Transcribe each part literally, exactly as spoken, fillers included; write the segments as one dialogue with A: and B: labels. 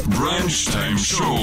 A: Бранчтайм шоу.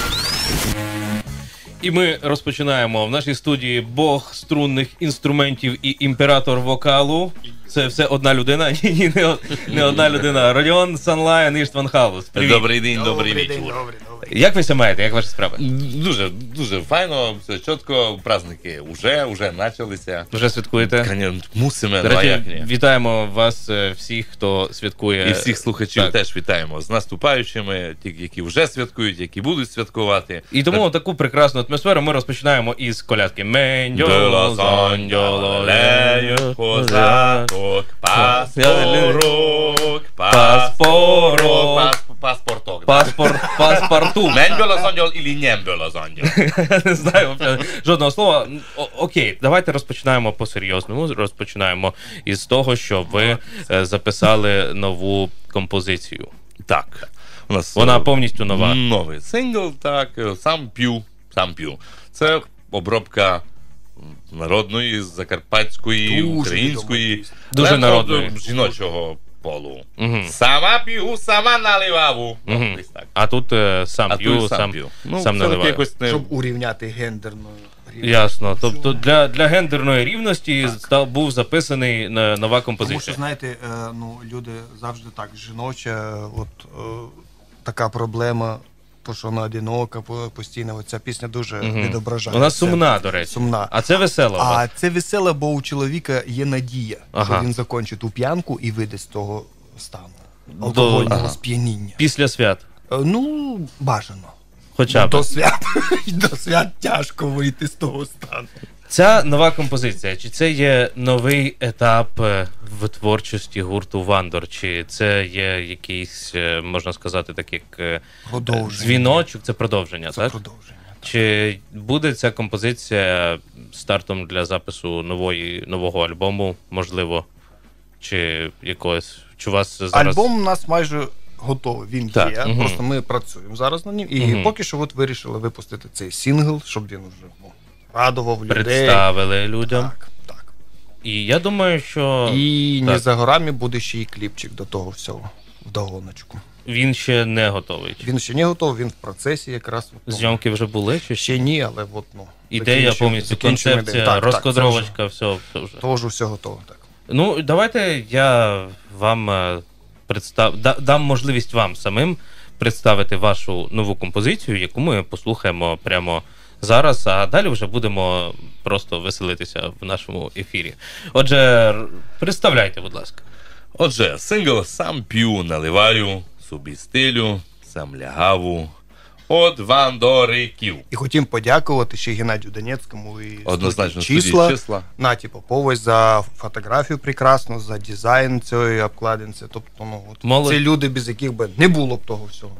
B: І ми розпочинаємо. В нашій студії бог струнних інструментів і імператор вокалу. Це все одна людина? Ні, ні, не, не одна людина. Родіон Санлайн, Іштван Халус. Привіт.
C: Добрий день, добрий вечір.
D: Добрий, добрий.
B: Як ви ся маєте? Як ваші справи?
C: Дуже, дуже файно, все чітко, праздники вже, вже почалися.
B: Вже святкуєте?
C: Конечно, мусимо,
B: До
C: ну а
B: речі,
C: як ні.
B: вітаємо вас е, всіх, хто святкує.
C: І всіх слухачів
B: Так.
C: теж вітаємо з наступаючими, ті, які вже святкують, які будуть святкувати.
B: І тому таку прекрасну атмосферу ми розпочинаємо із колядки. Мендьоло, зондьоло, лею,
C: козаток, паспорок,
B: Паспорок.
C: паспорток.
B: Паспорт, паспорту.
C: Менбьоло зондьол і нємбьоло зондьол.
B: Я не знаю взагалі жодного слова. О, окей, давайте розпочинаємо по-серйозному. Розпочинаємо із того, що ви е, записали нову композицію.
C: Так. У нас
B: Вона повністю нова.
C: Новий сингл, так, сам п'ю, сам п'ю. Це обробка народної, закарпатської,
D: Дуже
C: української,
D: відома
B: Дуже
C: але
B: народної.
C: жіночого полу.
B: Мгм.
C: Сама п'ю, сама наливаву.
B: Мгм.
C: Десь так.
B: А тут е, сам
C: А
B: п'ю,
C: тут
B: сам,
C: п'ю.
B: сам,
C: Ну, все-таки
B: наливаю.
C: якось не...
D: Щоб урівняти гендерну рівність.
B: Ясно. Тобто для, для гендерної рівності став, був записаний на, нова
D: Тому
B: композиція.
D: що, знаєте, е, ну, люди завжди так, жіноча, от е, така проблема, то, що вона одинока, по- постійно, от ця пісня дуже
B: Мгм.
D: відображає.
B: Вона
D: це.
B: сумна, до речі.
D: Сумна.
B: А це весело у вас.
D: А це весело, бо у чоловіка є надія,
B: Ага.
D: що він закінчить ту п'янку і вийде з того стану.
B: До-
D: Алкогольного
B: ага.
D: сп'яніння.
B: Після свят.
D: Е, Ну, бажано.
B: Хоча б.
D: До свят, до свят тяжко вийти з того стану.
B: Ця нова композиція, чи це є новий етап е, в творчості гурту Вандор, чи це є якийсь, е, можна сказати, так як е,
D: Продовження.
B: дзвіночок, це продовження,
D: Це
B: так?
D: продовження.
B: Чи буде ця композиція стартом для запису нової, нового альбому, можливо, чи якогось, чи у вас зараз...
D: Альбом у нас майже готовий, він
C: Так,
D: є,
B: мгм.
D: просто ми працюємо зараз над ним. І
B: Мгм.
D: поки що от вирішили випустити цей сингл, щоб він вже ну, радував людей.
B: представили людям.
D: Так, так.
B: І я думаю, що
D: І не
B: так.
D: за горами буде ще й кліпчик до того всього, вдогоночку.
B: він ще не готовий.
D: Він ще не готовий, він в процесі якраз. От, ну,
B: Зйомки вже були, чи ще?
D: ще ні, але от, ну,
B: Ідея
D: закінчуємо-
B: повністю,
D: закінчуємо
B: концепція,
D: ідею. Так, так,
B: розкодровочка, все, все вже.
D: це вже- Тож все готово, так.
B: Ну, давайте я вам е, представ... да- дам можливість вам самим представити вашу нову композицію, яку ми послухаємо прямо зараз, а далі вже будемо просто веселитися в нашому ефірі. Отже, р- представляйте, будь ласка.
C: Отже, сингл «Сам п'ю, наливаю, собі стилю, сам лягаву» от Вандориків.
D: І хотім подякувати ще Геннадію Донецькому і
C: Однозначно,
D: студії
C: студії
D: числа.
C: «Числа».
D: Наті Поповой за фотографію прекрасну, за дизайн цієї обкладинці. Тобто, ну, от
B: Молодь.
D: це люди, без яких би не було б того всього.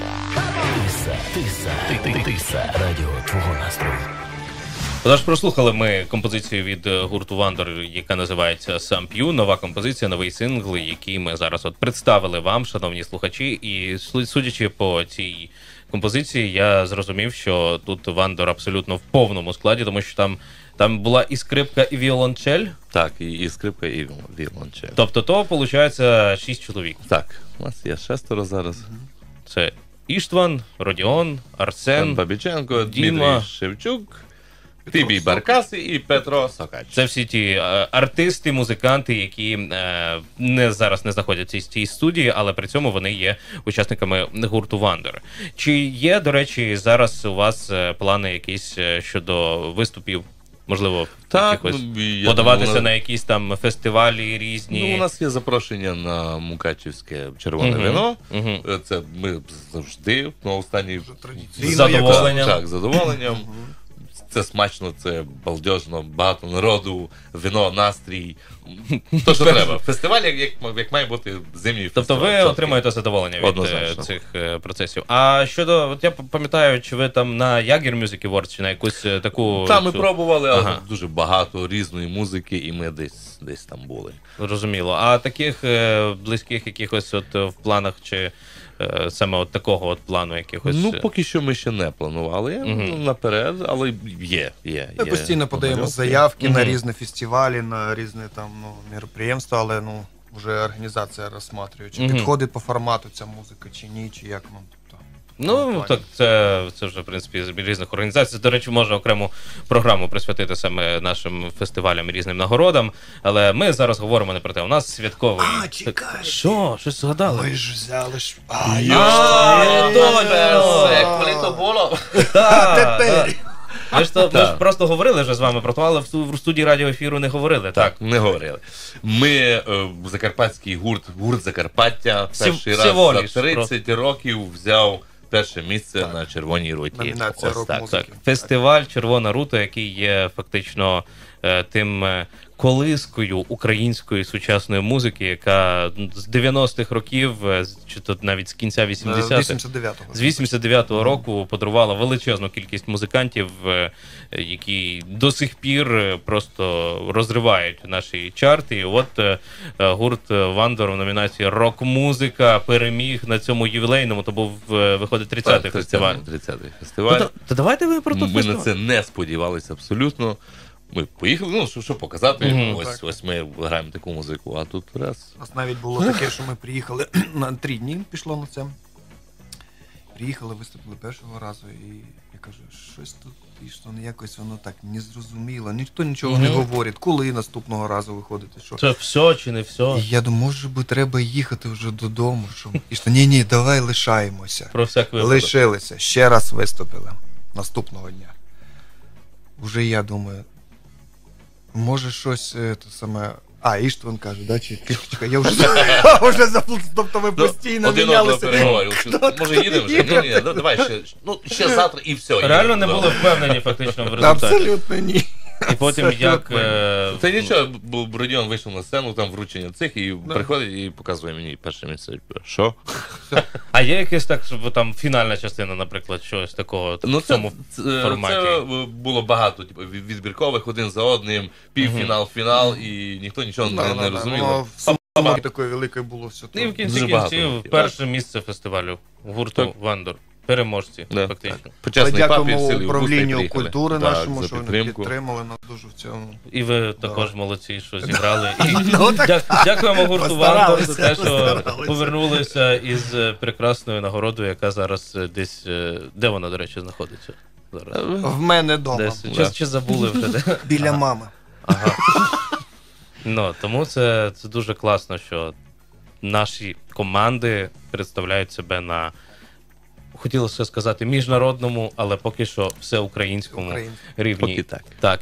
E: Тиса, тиса, ти, ти, тиса, радіо твого настрою.
B: Тож прослухали ми композицію від е, гурту Вандор, яка називається «Сам п'ю». Нова композиція, новий сингл, який ми зараз от представили вам, шановні слухачі. І су- судячи по цій композиції, я зрозумів, що тут Вандор абсолютно в повному складі, тому що там, там була і скрипка, і віолончель.
C: Так, і, і скрипка, і віолончель.
B: Тобто то, виходить, шість чоловік.
C: Так, у нас є шестеро зараз.
B: Це Іштван, Родіон, Арсен.
C: Ан Бабіченко,
B: Діма.
C: Дмитрій Шевчук, Тибій Баркаси і Петро Сокач.
B: Це всі ті е, артисти, музиканти, які е, не зараз не знаходяться в цій студії, але при цьому вони є учасниками гурту Вандер. Чи є, до речі, зараз у вас е, плани якісь е, щодо виступів? Можливо,
C: Так,
B: якихось
C: ну, я
B: подаватися
C: думаю,
B: на якісь там фестивалі різні?
C: Ну, у нас є запрошення на Мукачівське червоне
B: Мгм.
C: вино.
B: Мгм.
C: Це ми завжди на останній
B: З задоволенням.
C: Так, з задоволенням. Це смачно, це балдежно, багато народу, вино, настрій. То, що треба. Фестиваль, як, як, як має бути зимній
B: Тобто
C: фестиваль.
B: ви
C: чіткий.
B: отримуєте задоволення від е,
C: Однозначно.
B: цих е, процесів. А щодо, от я пам'ятаю, чи ви там на Jagger Music Awards, чи на якусь е, таку...
C: Та, ми
B: цю-
C: пробували, але
B: Ага.
C: дуже багато різної музики, і ми десь, десь там були.
B: Зрозуміло. А таких е, близьких якихось от е, в планах, чи е, саме от такого от плану якихось...
C: Ну,
B: е,
C: поки що ми ще не планували
B: Мгм.
C: наперед, але є, є.
D: Ми
C: є
D: постійно подаємо
C: намальовки.
D: заявки на
B: Мгм.
D: різні фестивалі, на різні там ну, мероприємства, але ну вже організація розсматриває, чи
B: Мгм.
D: підходить по формату ця музика, чи ні, чи як ну тобто.
B: Ну, так, це, це вже, в принципі, з різних організацій. До речі, можна окрему програму присвятити саме нашим фестивалям і різним нагородам. Але ми зараз говоримо не про те. У нас святковий...
D: А, чекайте.
B: Що? Щось згадали?
D: Ми ж взяли ж. А,
B: А, точно!
C: Як коли то було?
B: Так, так. Ми ж, то, ми ж просто говорили вже з вами про то, але в сту- в студії радіоефіру не говорили. Так.
C: Так, не говорили. Ми е, закарпатський гурт, гурт Закарпаття,
B: Всі-
C: перший
B: всього
C: раз
B: лиш
C: за тридцять років взяв перше місце
D: Так.
C: на Червоній руті.
D: Номінація
C: Ось
D: рок
C: так.
D: музики.
B: Так, фестиваль Червона рута, який є фактично е, тим е, колискою української сучасної музики, яка з дев'яностих років, е, з- чи то навіть з кінця вісімдесятих,
D: вісімдесят дев'ятого.
B: з вісімдесят дев'ятого року подарувала величезну кількість музикантів, е, які до сих пір е, просто розривають наші чарти. І от е, е, гурт Вандор в номінації рок-музика переміг на цьому ювілейному, то був е, виходить тридцятий фестиваль.
C: тридцятий
B: Ну,
C: фестиваль.
B: то, то давайте ви про той
C: Ми на
B: фестиваль.
C: це не сподівалися абсолютно. Ми поїхали, ну, що, що показати,
B: Мгм.
C: ось,
D: Так.
C: ось ми граємо таку музику, а тут раз.
D: У нас навіть було таке, що ми приїхали на три дні, пішло на це. Приїхали, виступили першого разу, і я кажу, щось тут пішло, ну якось воно так незрозуміло, ніхто нічого не
B: Мгм.
D: говорить, коли наступного разу виходити, що.
B: Це все чи не все?
D: І я думаю, може би треба їхати вже додому, що і що ні, ні, давай лишаємося.
B: Про всяк випадок.
D: Лишилися, ще раз виступили наступного дня. Уже я думаю, може щось е, те саме. А, Іштван каже, да? Чи чекай, я вже вже заплутав, тобто ми постійно
C: Один одного
D: мінялися.
C: переговорив. Може їдемо вже? Ні, ні, ну, давай ще, ну, ще завтра і все.
B: Реально не
C: їдемо.
B: були впевнені фактично в результаті.
D: Абсолютно ні.
B: І потім як... е,
C: Це нічого, бо Бродіон вийшов на сцену, там вручення цих, і приходить і показує мені перше місце. Що?
B: А є якесь так, щоб там фінальна частина, наприклад, щось такого
C: Ну,
B: в
C: це,
B: цьому
C: це,
B: форматі?
C: це було багато типу, від- відбіркових один за одним, півфінал, фінал, і ніхто нічого не, не розумів.
D: Ну, в сумі такої великої було все.
B: І в кінці
C: Дуже багато
B: кінців
C: років.
B: перше місце фестивалю гурту
C: Так.
B: Вандор. Переможці,
C: Да.
B: фактично.
C: Почесний папір,
D: Дякуємо
C: сили
D: управлінню
C: приїхали.
D: культури
C: Так,
D: нашому,
C: за
D: що вони
C: підтримку.
D: підтримали нас дуже в цьому.
B: І ви також молодці, що зіграли. І
D: Ну, так
B: дя- дякуємо гурту Вандор за те,
D: Постаралися,
B: що
D: постаралися.
B: повернулися із е, прекрасною нагородою, яка зараз е, десь... е, Де вона, до речі, знаходиться? Зараз.
D: в мене вдома.
B: Десь.
C: Да.
B: Чи, чи забули вже де?
D: Біля мами.
B: Ага. Ну, тому це, це дуже класно, що наші команди представляють себе на, хотілося сказати, міжнародному, але поки що всеукраїнському
D: Українському.
B: рівні.
C: Поки так.
B: Так.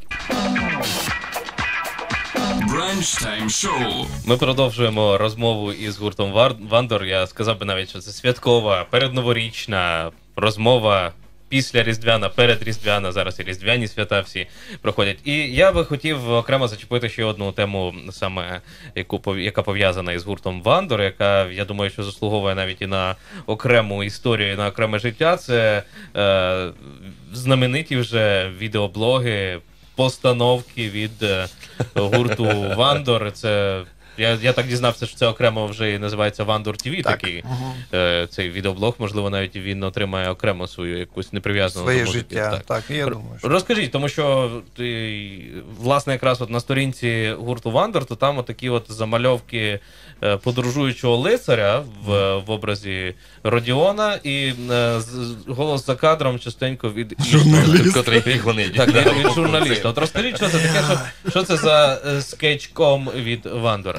A: Бранчтайм шоу.
B: Ми продовжуємо розмову із гуртом Вар- Вандор. Я сказав би навіть, що це святкова, передноворічна розмова. Після Різдвяна, перед Різдвяна, зараз і Різдвяні свята всі проходять. І я би хотів окремо зачепити ще одну тему, саме яку пов- яка пов'язана із гуртом Вандор, яка, я думаю, що заслуговує навіть і на окрему історію, і на окреме життя. Це е, знамениті вже відеоблоги, постановки від е, гурту Вандор. Це Я, я так дізнався, що це окремо вже і називається Вандор ті ві,
D: Так.
B: такий
D: Мгм.
B: е, цей відеоблог, можливо, навіть він отримає окремо свою якусь неприв'язану
D: Своє
B: до музики.
D: життя.
B: Так.
D: Так, я
B: Р-
D: думаю, що.
B: Розкажіть, тому що ти, власне, якраз от на сторінці гурту Вандор, то там отакі от замальовки е, подорожуючого лицаря в, в образі Родіона і е, з- з- голос за кадром частенько від
D: Журналіст.
C: Котрий приходить.
B: Так, від, від журналіста. От розкажіть, що це таке, що, що це за е, скетчком від Вандора?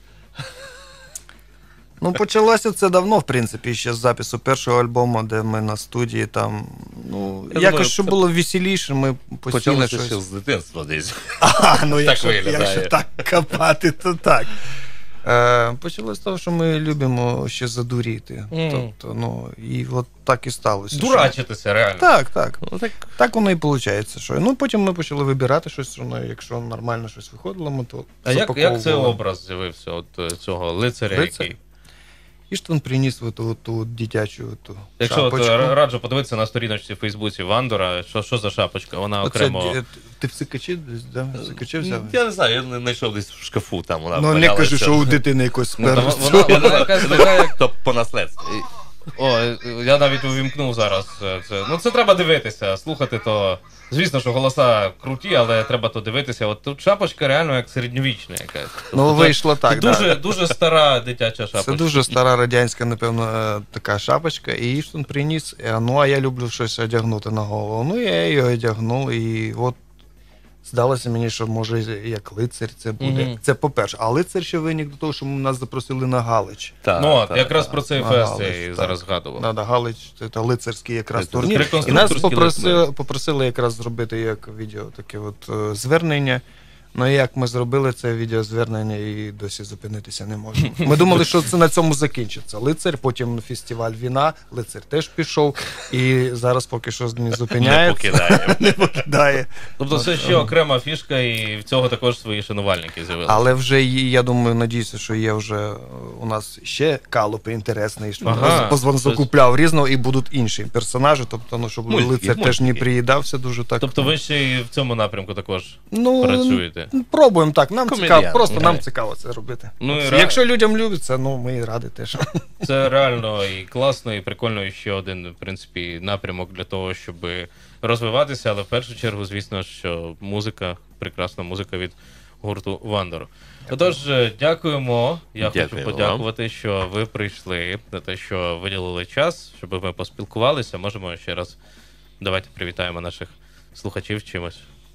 D: Ну, почалося це давно, в принципі, ще з запису першого альбому, де ми на студії там. Ну,
C: Я
D: якось
C: думаю,
D: щоб
C: це
D: було веселіше, ми постійно
C: Почалося
D: щось.
C: ще з дитинства десь.
D: А, ну якщо,
C: виглядає.
D: якщо так копати, то так. Е, почалось з того, що ми любимо ще задуріти.
B: Мгм.
D: Тобто, ну, і от так і сталося. що-
B: Дурачитися, реально.
D: Так, так.
C: Ну, так,
D: Так воно і виходить. Що. Ну, потім ми почали вибирати щось, що, ну, якщо нормально щось виходило, ми то
B: А як, як цей
D: запаковували.
B: образ з'явився от е, цього лицаря,
D: Лицар?
B: який?
D: Іштван приніс ту, ту дитячу ту
B: Якщо от,
D: шапочку.
B: е, раджу подивитися на сторіночці в Фейсбуці Вандора, що, що за шапочка? Вона
D: Оце,
B: окремо.
D: д- ти в сикачі десь, да? В сикачі взяв?
C: я не знаю, я не знайшов десь в шкафу там. Вона
D: Ну, не
C: валялася.
D: кажи, що у дитини якось
B: Ну, та
D: спереду.
B: вона, вона якась така, як
C: То по наследству.
B: О, я навіть увімкнув зараз це. Ну це треба дивитися, слухати то. Звісно, що голоса круті, але треба то дивитися. От тут шапочка реально як середньовічна якась. Тобто,
D: Ну,
B: це-
D: вийшло
B: це
D: так,
B: дуже,
D: да.
B: дуже стара дитяча шапочка.
D: Це дуже стара радянська, напевно, е, така шапочка, і Іштван приніс. Е, Ну, а я люблю щось одягнути на голову. Ну, я її одягнув, і от здалося мені, що може як лицар це буде.
B: Мгм.
D: Це по-перше. А лицар ще виник до того, що нас запросили на Галич.
C: Так,
B: Ну, от,
C: так,
B: якраз
C: так.
B: про цей
D: На
B: фест
D: Галич,
B: я і
D: так.
B: зараз згадував.
D: Надо Галич, це лицарський якраз
C: Це
D: турнір. І нас
B: реконструкторський
D: попросили,
B: лицар.
D: попросили якраз зробити як відео таке от е, звернення. Ну і як ми зробили це відеозвернення і досі зупинитися не можемо. Ми думали, що це на цьому закінчиться. Лицар, потім фестиваль віна, лицар теж пішов, і зараз поки що не
C: Не
D: зупиняється,
C: покидаємо.
D: не покидає.
B: Тобто це ще окрема фішка, і в цього також свої шанувальники з'явилися.
D: Але вже є, я думаю, надіюся, що є вже е, у нас ще калупи інтересні, що
B: Ага,
D: позвон
B: щось-
D: закупляв різного, і будуть інші персонажі, тобто, ну, щоб
C: Мультики,
D: лицар теж не
C: мультики.
D: приїдався дуже так.
B: Тобто ви ще і в цьому напрямку також
D: ну,
B: працюєте.
D: н- Пробуємо так, нам
C: Комедіант.
D: цікаво, просто
B: Ага.
D: нам цікаво це робити.
B: Ну, і ра-
D: Якщо людям любиться, ну ми і раді теж.
B: Це реально і класно, і прикольно, і ще один, в принципі, напрямок для того, щоб розвиватися, але в першу чергу, звісно, що музика, прекрасна музика від гурту Вандор. Отож, е, дякуємо. Я хочу
C: Дякуємо
B: подякувати, що ви прийшли, за те, що виділили час, щоб ми поспілкувалися. Можемо ще раз давайте привітаємо наших слухачів чимось.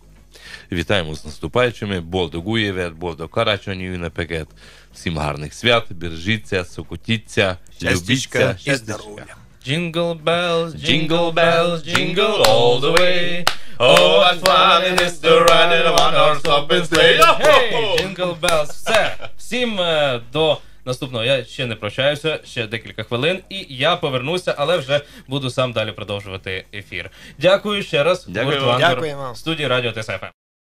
C: Вітаємо з наступаючими. Бовдо Гуєвер, Бовдо Карачонію напекет. Всім гарних свят, бережіться, сокотіться,
D: Щастячка
C: любіться.
D: і здоров'я.
B: Jingle bells, jingle bells, jingle all the way. Oh, what fun it is to ride in a one-horse open sleigh. Hey, jingle bells. Все. Всім е, до наступного. Я ще не прощаюся, ще декілька хвилин, і я повернуся, але вже буду сам далі продовжувати ефір. Дякую ще раз.
C: Дякую.
B: Гурт Вандор
D: Дякуємо.
B: в студії Радіо ТСФ.